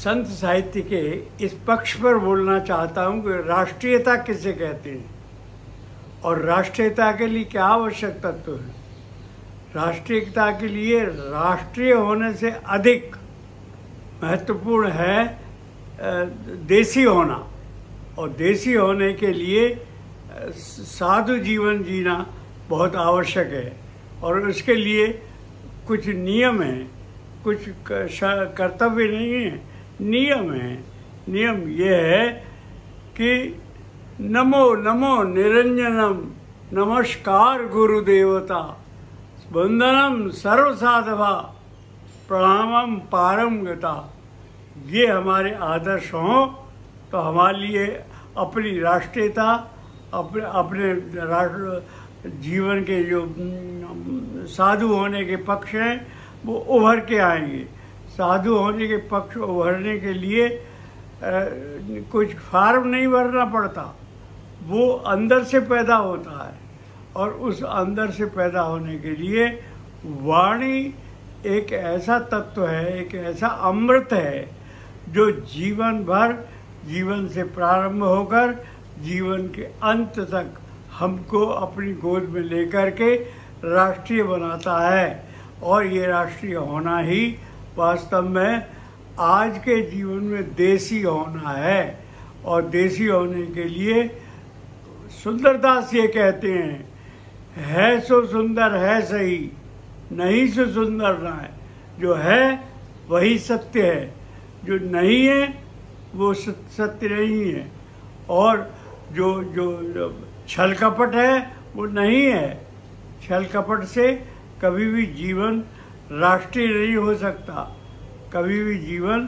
संत साहित्य के इस पक्ष पर बोलना चाहता हूँ कि राष्ट्रीयता किसे कहते हैं और राष्ट्रीयता के लिए क्या आवश्यक तत्व है। राष्ट्रीयता के लिए राष्ट्रीय होने से अधिक महत्वपूर्ण है देसी होना, और देसी होने के लिए साधु जीवन जीना बहुत आवश्यक है। और उसके लिए कुछ नियम हैं, कुछ कर्तव्य नहीं है, नियम है। नियम ये है कि नमो नमो निरंजनम, नमस्कार गुरुदेवता, वंदनम सर्वसाधवा, प्रणामम पारम गता। ये हमारे आदर्श हों तो हमारे लिए अपनी राष्ट्रीयता, अपने राष्ट्र जीवन के जो साधु होने के पक्ष हैं वो उभर के आएंगे। साधु होने के पक्ष उभरने के लिए कुछ फार्म नहीं भरना पड़ता, वो अंदर से पैदा होता है। और उस अंदर से पैदा होने के लिए वाणी एक ऐसा तत्व है, एक ऐसा अमृत है जो जीवन भर, जीवन से प्रारंभ होकर जीवन के अंत तक हमको अपनी गोद में लेकर के राष्ट्रीय बनाता है। और ये राष्ट्रीय होना ही वास्तव में आज के जीवन में देसी होना है। और देसी होने के लिए सुंदरदास ये कहते हैं, है सो सुंदर है सही, नहीं सो सुंदर ना है। जो है वही सत्य है, जो नहीं है वो सत्य नहीं है। और जो छल कपट है वो नहीं है। छल कपट से कभी भी जीवन राष्ट्रीय नहीं हो सकता, कभी भी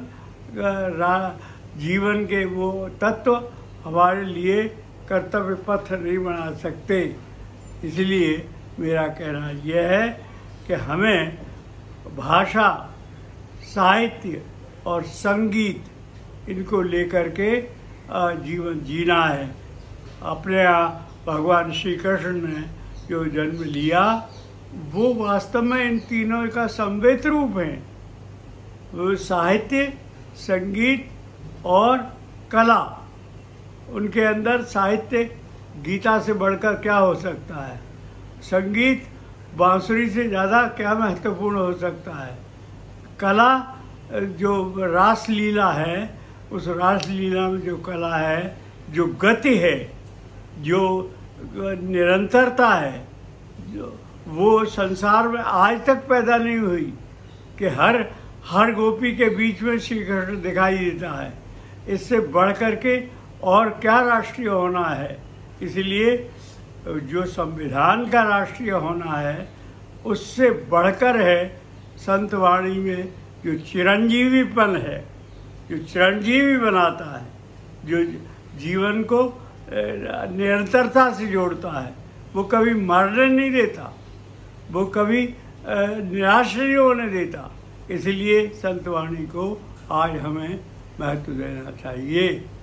जीवन के वो तत्व हमारे लिए कर्तव्य पथ नहीं बना सकते। इसलिए मेरा कहना यह है कि हमें भाषा, साहित्य और संगीत इनको लेकर के जीवन जीना है। अपने यहाँ भगवान श्री कृष्ण ने जो जन्म लिया वो वास्तव में इन तीनों का संवेद रूप है। वो साहित्य, संगीत और कला। उनके अंदर साहित्य गीता से बढ़कर क्या हो सकता है, संगीत बांसुरी से ज़्यादा क्या महत्वपूर्ण हो सकता है, कला जो रास लीला है, उस रास लीला में जो कला है, जो गति है, जो निरंतरता है, जो वो संसार में आज तक पैदा नहीं हुई कि हर गोपी के बीच में श्री कृष्ण दिखाई देता है। इससे बढ़ कर के और क्या राष्ट्रीय होना है। इसलिए जो संविधान का राष्ट्रीय होना है उससे बढ़कर है संत वाणी में जो चिरंजीवीपन है, जो चिरंजीवी बनाता है, जो जीवन को निरंतरता से जोड़ता है। वो कभी मरने नहीं देता, वो कभी निराश नहीं होने देता। इसलिए संत वाणी को आज हमें महत्व देना चाहिए।